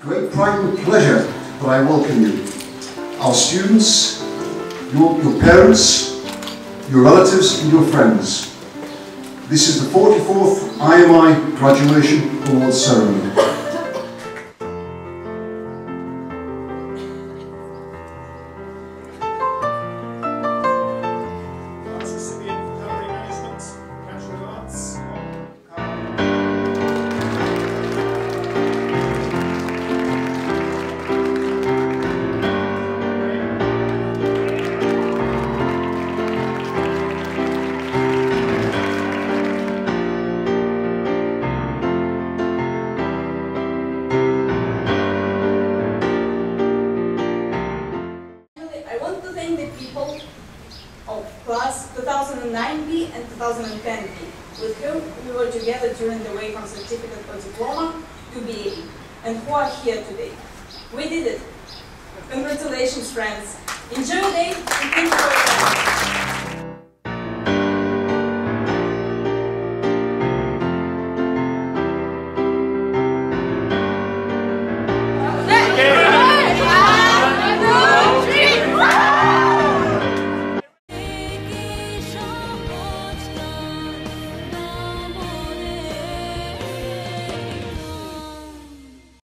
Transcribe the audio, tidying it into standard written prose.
great pride and pleasure that I welcome you, our students, your parents, your relatives and your friends. This is the 44th IMI Graduation Awards Ceremony. Of class 2009B and 2010B, with whom we were together during the way from certificate or diploma to BA, and who are here today. We did it. Congratulations, friends. Enjoy your day and thank you for your time.